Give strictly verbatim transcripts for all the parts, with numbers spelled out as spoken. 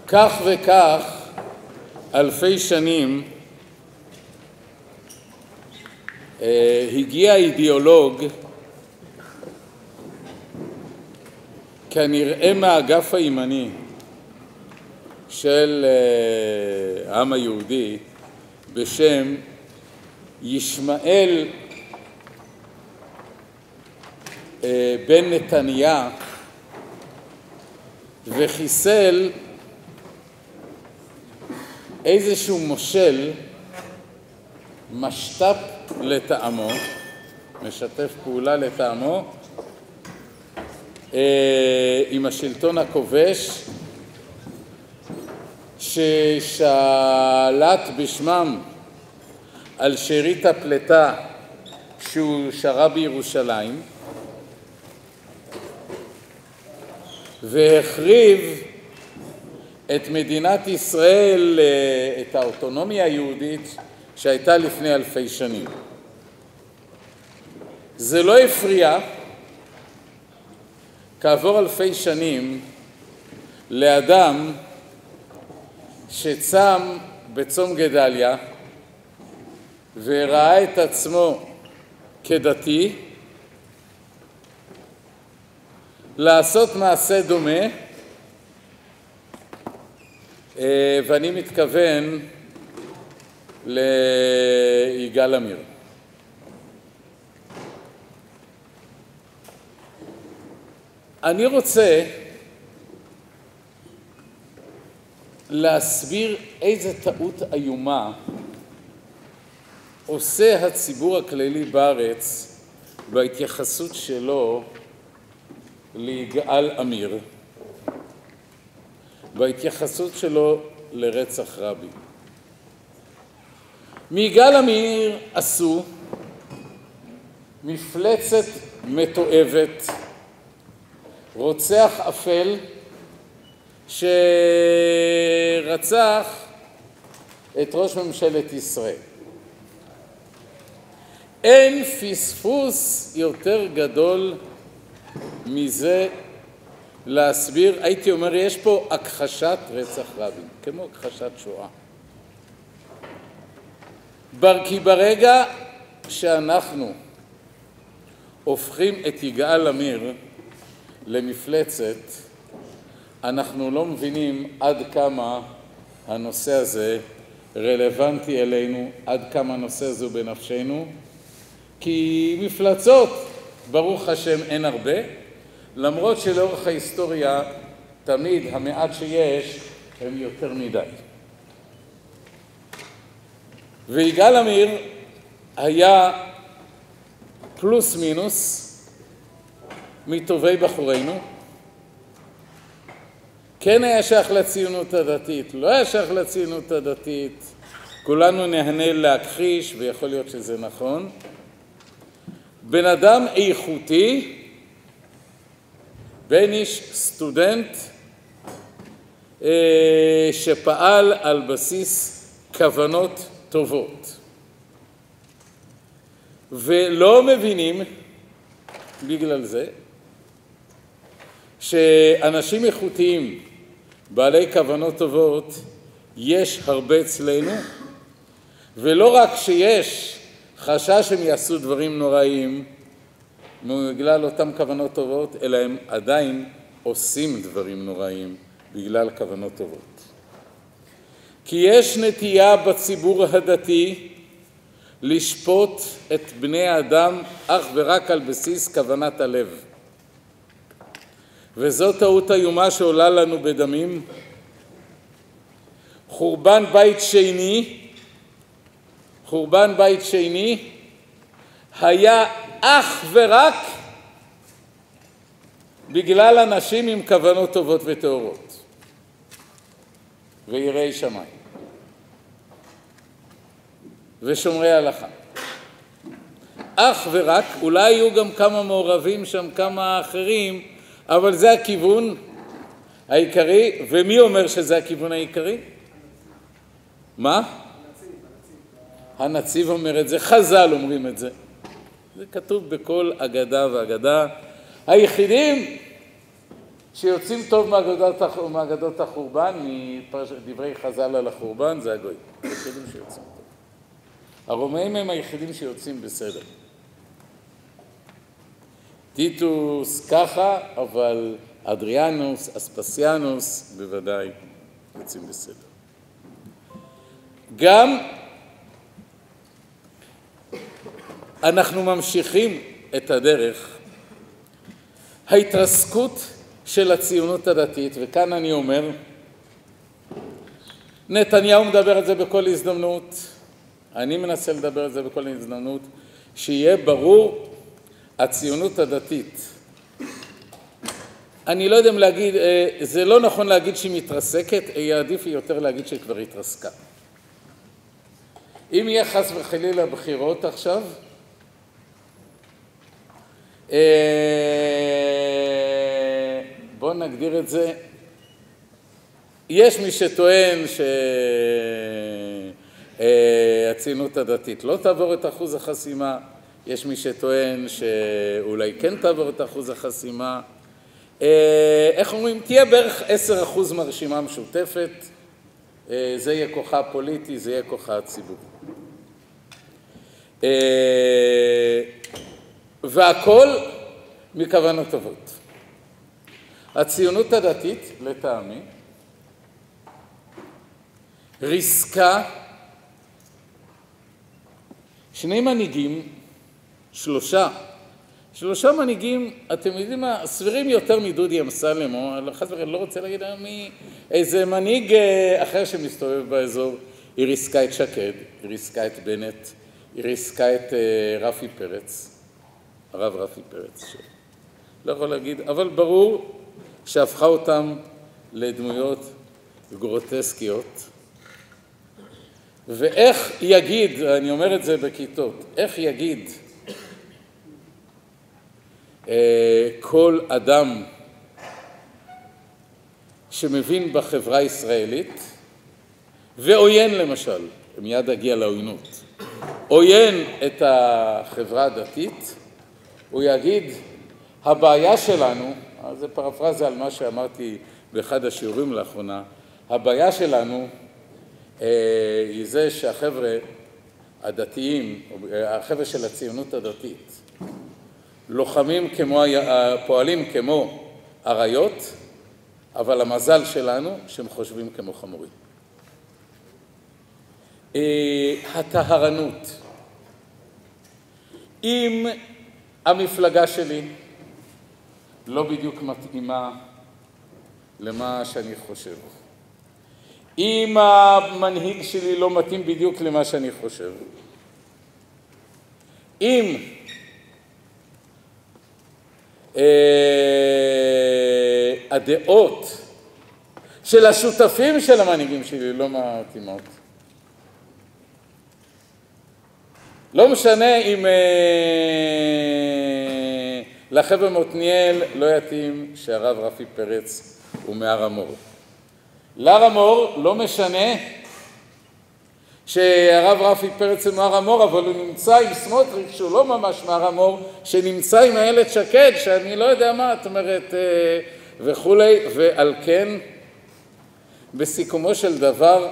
כך וכך אלפי שנים הגיע אידיאולוג כנראה מהאגף הימני של העם היהודי בשם ישמעאל בן נתניה, וחיסל איזשהו מושל משת"פ לטעמו, משתף פעולה לטעמו עם השלטון הכובש, ששלט בשמם על שארית הפלטה שהוא שרה בירושלים, והחריב את מדינת ישראל, את האוטונומיה היהודית שהייתה לפני אלפי שנים. זה לא הפריע כעבור אלפי שנים לאדם שצם בצום גדליה וראה את עצמו כדתי לעשות מעשה דומה, ואני מתכוון ליגאל עמיר. אני רוצה להסביר איזה טעות איומה עושה הציבור הכללי בארץ בהתייחסות שלו ליגאל עמיר, בהתייחסות שלו לרצח רבין. מיגאל עמיר עשו מפלצת מתועבת, רוצח אפל שרצח את ראש ממשלת ישראל. אין פספוס יותר גדול מזה להסביר, הייתי אומר, יש פה הכחשת רצח רבין, כמו הכחשת שואה. כי ברגע שאנחנו הופכים את יגאל עמיר למפלצת, אנחנו לא מבינים עד כמה הנושא הזה רלוונטי אלינו, עד כמה הנושא הזה בנפשנו, כי מפלצות, ברוך השם, אין הרבה, למרות שלאורך ההיסטוריה תמיד המעט שיש הם יותר מדי. ויגאל עמיר היה פלוס מינוס מטובי בחורינו, כן היה שייך לציונות הדתית, לא היה שייך לציונות הדתית, כולנו נהנה להכחיש ויכול להיות שזה נכון. בן אדם איכותי, בן איש סטודנט שפעל על בסיס כוונות טובות, ולא מבינים בגלל זה שאנשים איכותיים בעלי כוונות טובות יש הרבה אצלנו, ולא רק שיש חשש שהם יעשו דברים נוראים בגלל אותם כוונות טובות, אלא הם עדיין עושים דברים נוראים בגלל כוונות טובות. כי יש נטייה בציבור הדתי לשפוט את בני האדם אך ורק על בסיס כוונת הלב. וזו טעות איומה שעולה לנו בדמים. חורבן בית שני, חורבן בית שני היה אך ורק בגלל אנשים עם כוונות טובות וטהורות ויראי שמיים ושומרי הלכה. אך ורק, אולי יהיו גם כמה מעורבים שם, כמה אחרים, אבל זה הכיוון העיקרי. ומי אומר שזה הכיוון העיקרי? מה? הנציב, הנציב. הנציב אומר את זה, חז"ל אומרים את זה. זה כתוב בכל אגדה ואגדה. היחידים שיוצאים טוב מאגדות החורבן, מדברי חז"ל על החורבן, זה הגויים. היחידים שיוצאים טוב. הרומאים הם היחידים שיוצאים בסדר. טיטוס ככה, אבל אדריאנוס, אספסיאנוס, בוודאי יוצאים בסדר. גם אנחנו ממשיכים את הדרך, ההתרסקות של הציונות הדתית, וכאן אני אומר, נתניהו מדבר על זה בכל הזדמנות, אני מנסה לדבר על זה בכל הזדמנות, שיהיה ברור, הציונות הדתית, אני לא יודע אם להגיד, זה לא נכון להגיד שהיא מתרסקת, יהיה עדיף יותר להגיד שהיא כבר התרסקה. אם יהיה חס וחלילה בחירות עכשיו, בואו נגדיר את זה, יש מי שטוען שהציונות הדתית לא תעבור את אחוז החסימה, יש מי שטוען שאולי כן תעבור את אחוז החסימה, איך אומרים? תהיה בערך עשרה אחוז מהרשימה המשותפת, זה יהיה כוחה פוליטי, זה יהיה כוחה הציבור. והכל מכוונות טובות. הציונות הדתית, לטעמי, ריסקה שני מנהיגים, שלושה, שלושה מנהיגים, אתם יודעים מה, סבירים יותר מדודי אמסלם, או חס וחלילה, לא רוצה להגיד מי, איזה מנהיג אחר שמסתובב באזור, היא ריסקה את שקד, היא ריסקה את בנט, היא ריסקה את רפי פרץ, הרב רפי פרץ, לא יכול להגיד, אבל ברור שהפכה אותם לדמויות גרוטסקיות, ואיך יגיד, אני אומר את זה בכיתות, איך יגיד כל אדם שמבין בחברה הישראלית, ועוין למשל, מיד אגיע לעוינות, עוין את החברה הדתית, הוא יגיד, הבעיה שלנו, זה פרפרזה על מה שאמרתי באחד השיעורים לאחרונה, הבעיה שלנו היא זה שהחבר'ה הדתיים, החבר'ה של הציונות הדתית, לוחמים כמו, פועלים כמו אריות, אבל המזל שלנו שהם חושבים כמו חמורים. הטהרנות. אם המפלגה שלי לא בדיוק מתאימה למה שאני חושב, אם המנהיג שלי לא מתאים בדיוק למה שאני חושב, אם הדעות של השותפים של המנהיגים שלי לא מתאימות, לא משנה אם לחבר מותניאל לא יתאים שהרב רפי פרץ הוא מהר המור. להר המור לא משנה שהרב רפי פרץ הוא מהר המור, אבל הוא נמצא עם סמוטריץ' שהוא לא ממש מהר המור, שנמצא עם איילת שקד, שאני לא יודע מה, את אומרת, וכולי, ועל כן, בסיכומו של דבר,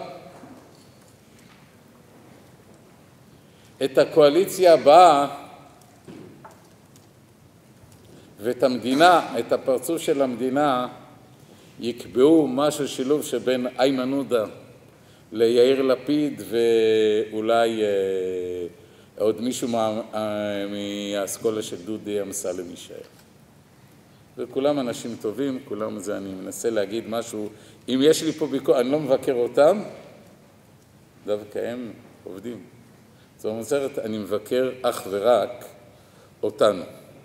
את הקואליציה הבאה ואת המדינה, את הפרצוף של המדינה, יקבעו משהו שילוב שבין איימן עודה ליאיר לפיד ואולי אה, עוד מישהו מה, אה, מהאסכולה של דודי אמסלם יישאר. וכולם אנשים טובים, כולם זה, אני מנסה להגיד משהו, אם יש לי פה ביקור, אני לא מבקר אותם, דווקא הם עובדים. זאת אומרת, אני מבקר אך ורק אותנו.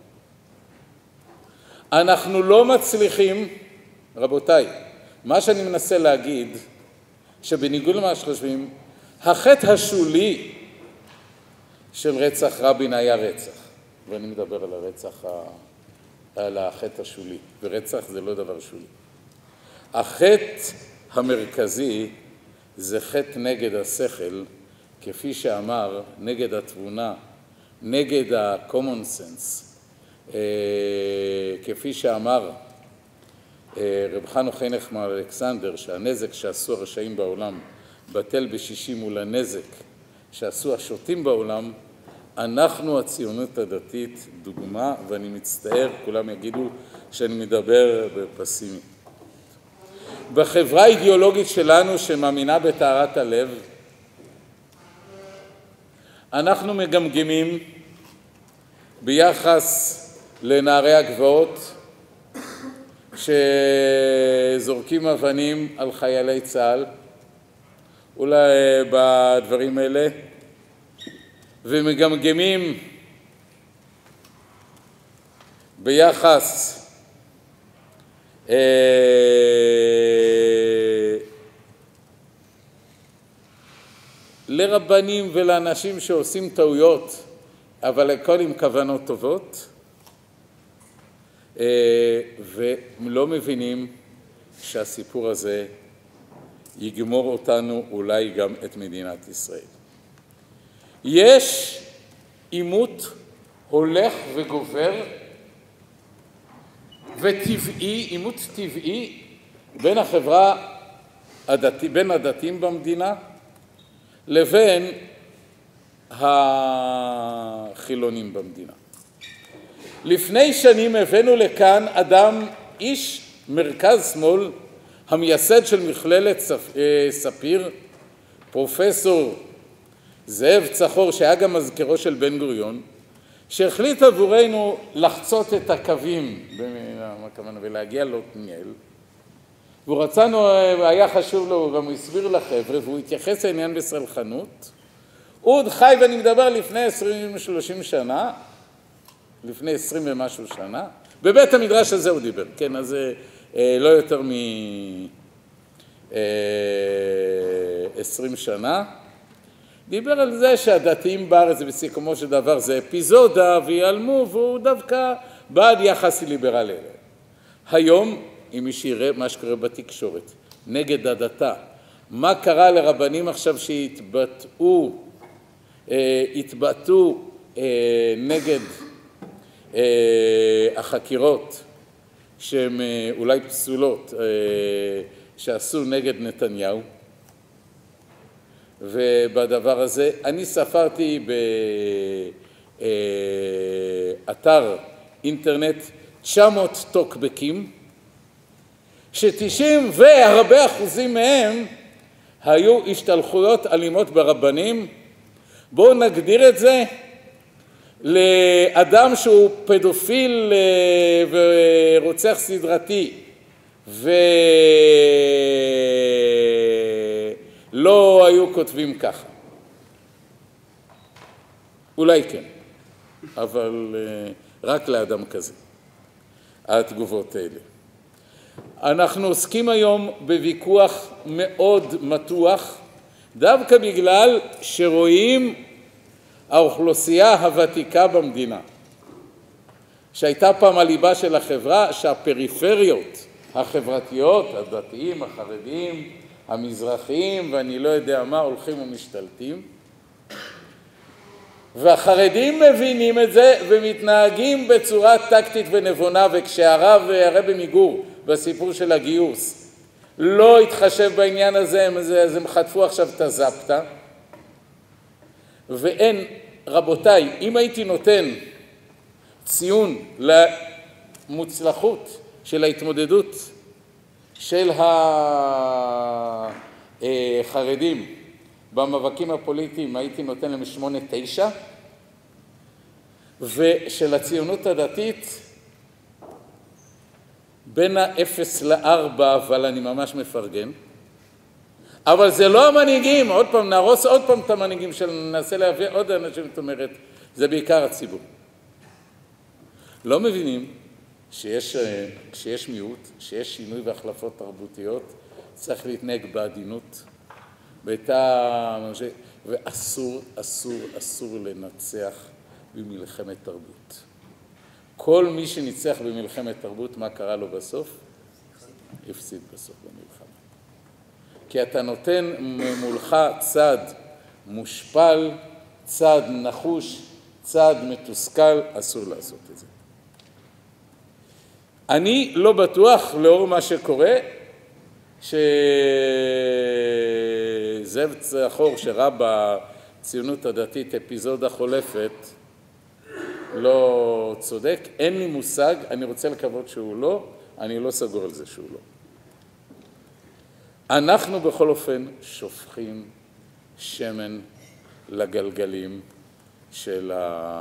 אנחנו לא מצליחים, רבותיי, מה שאני מנסה להגיד, שבניגוד למה שחושבים, החטא השולי של רצח רבין היה רצח. ואני מדבר על הרצח, על החטא השולי, ורצח זה לא דבר שולי. החטא המרכזי זה חטא נגד השכל, כפי שאמר, נגד התבונה, נגד ה-common sense, כפי שאמר רב חנוך הינך מאלכסנדר, שהנזק שעשו הרשעים בעולם בטל בשישים מול הנזק שעשו השוטים בעולם, אנחנו הציונות הדתית דוגמה, ואני מצטער, כולם יגידו שאני מדבר בפסימי. בחברה האידיאולוגית שלנו שמאמינה בטהרת הלב, אנחנו מגמגמים ביחס לנערי הגבעות שזורקים אבנים על חיילי צה"ל, אולי בדברים האלה, ומגמגמים ביחס אה, לרבנים ולאנשים שעושים טעויות, אבל הכל עם כוונות טובות, ולא מבינים שהסיפור הזה יגמור אותנו, אולי גם את מדינת ישראל. יש עימות הולך וגובר וטבעי, עימות טבעי בין החברה הדתית, בין הדתיים במדינה לבין החילונים במדינה. לפני שנים הבאנו לכאן אדם, איש מרכז שמאל, המייסד של מכללת ספיר, פרופסור זאב צחור, שהיה גם מזכירו של בן גוריון, שהחליט עבורנו לחצות את הקווים ולהגיע לעתניאל, והוא רצנו, היה חשוב לו, הוא גם הסביר לחבר'ה, והוא התייחס לעניין בסלחנות. הוא עוד חי, ואני מדבר לפני עשרים שלושים שנה, לפני עשרים ומשהו שנה, בבית המדרש הזה הוא דיבר, כן, אז אה, לא יותר מ-עשרים שנה, דיבר על זה שהדתיים בארץ בסיכומו של דבר זה אפיזודה ויעלמו, והוא דווקא בעד יחס ליברלי. היום, אם מי שיראה מה שקורה בתקשורת, נגד הדתה, מה קרה לרבנים עכשיו שהתבטאו, אה, התבטאו אה, נגד החקירות שהן אולי פסולות שעשו נגד נתניהו, ובדבר הזה אני ספרתי באתר אינטרנט תשע מאות טוקבקים, ש-תשעים והרבה אחוזים מהם היו השתלחויות אלימות ברבנים. בואו נגדיר את זה, לאדם שהוא פדופיל ורוצח סדרתי ולא היו כותבים ככה. אולי כן, אבל רק לאדם כזה, התגובות האלה. אנחנו עוסקים היום בוויכוח מאוד מתוח, דווקא בגלל שרואים האוכלוסייה הוותיקה במדינה, שהייתה פעם הליבה של החברה, שהפריפריות החברתיות, הדתיים, החרדים, המזרחיים, ואני לא יודע מה, הולכים ומשתלטים, והחרדים מבינים את זה ומתנהגים בצורה טקטית ונבונה, וכשהרב הרבי מגור בסיפור של הגיוס לא התחשב בעניין הזה, אז הם חטפו עכשיו את הזפטה. ואין, רבותיי, אם הייתי נותן ציון למוצלחות של ההתמודדות של החרדים במאבקים הפוליטיים, הייתי נותן להם שמונה תשע, ושל הציונות הדתית בין האפס לארבע, אבל אני ממש מפרגן. אבל זה לא המנהיגים, עוד פעם נהרוס עוד פעם את המנהיגים של ננסה להביא עוד אנשים, זאת אומרת, זה בעיקר הציבור. לא מבינים שיש, שיש מיעוט, שיש שינוי והחלפות תרבותיות, צריך להתנהג בעדינות, ואתה, ואסור, אסור, אסור לנצח במלחמת תרבות. כל מי שניצח במלחמת תרבות, מה קרה לו בסוף? הפסיד בסוף במלחמה. כי אתה נותן מולך צד מושפל, צד נחוש, צד מתוסכל, אסור לעשות את זה. אני לא בטוח לאור מה שקורה, שזאב צחור שראה בציונות הדתית אפיזודה חולפת, לא צודק, אין לי מושג, אני רוצה לקוות שהוא לא, אני לא סגור על זה שהוא לא. אנחנו בכל אופן שופכים שמן לגלגלים של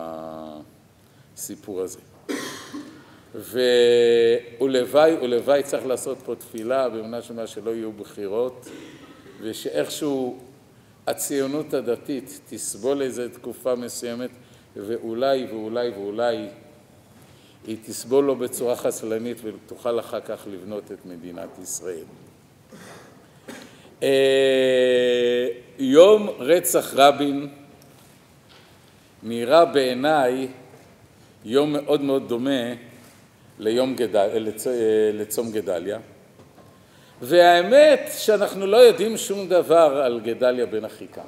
הסיפור הזה. ולוואי, ולוואי צריך לעשות פה תפילה, באמונה שמה שלא יהיו בחירות, ושאיכשהו הציונות הדתית תסבול איזו תקופה מסוימת, ואולי ואולי ואולי היא תסבול לו בצורה חסלנית ותוכל אחר כך לבנות את מדינת ישראל. יום רצח רבין נראה בעיניי יום מאוד מאוד דומה ליום גדל, לצ... לצום גדליה, והאמת שאנחנו לא יודעים שום דבר על גדליה בן אחיקם.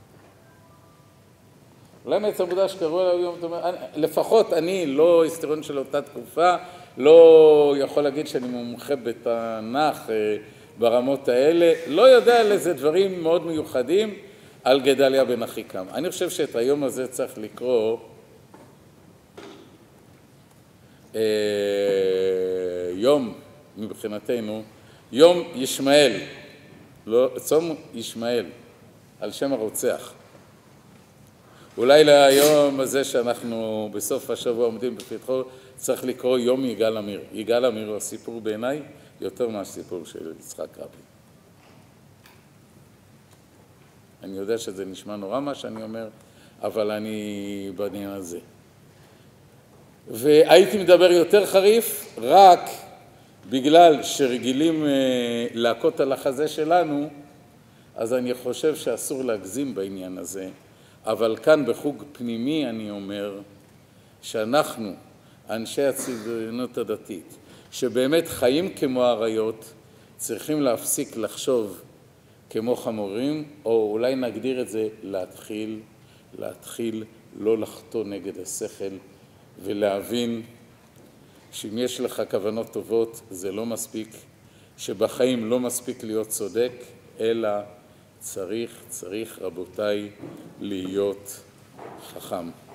אולי מעצם העובדה שקראו עליו יום, לפחות אני לא היסטוריון של אותה תקופה, לא יכול להגיד שאני מומחה בתנ"ך ברמות האלה, לא יודע על איזה דברים מאוד מיוחדים על גדליה בן אחיקם. אני חושב שאת היום הזה צריך לקרוא אה, יום מבחינתנו, יום ישמעאל, לא, צום ישמעאל, על שם הרוצח. אולי ליום הזה שאנחנו בסוף השבוע עומדים בפתחו, צריך לקרוא יום יגאל עמיר. יגאל עמיר הוא הסיפור בעיניי יותר מהסיפור של יצחק רבין. אני יודע שזה נשמע נורא מה שאני אומר, אבל אני בעניין הזה. והייתי מדבר יותר חריף, רק בגלל שרגילים להכות על החזה שלנו, אז אני חושב שאסור להגזים בעניין הזה. אבל כאן בחוג פנימי אני אומר שאנחנו, אנשי הציונות הדתית, שבאמת חיים כמו אריות, צריכים להפסיק לחשוב כמו חמורים, או אולי נגדיר את זה להתחיל, להתחיל לא לחטוא נגד השכל, ולהבין שאם יש לך כוונות טובות זה לא מספיק, שבחיים לא מספיק להיות צודק, אלא צריך, צריך רבותיי להיות חכם.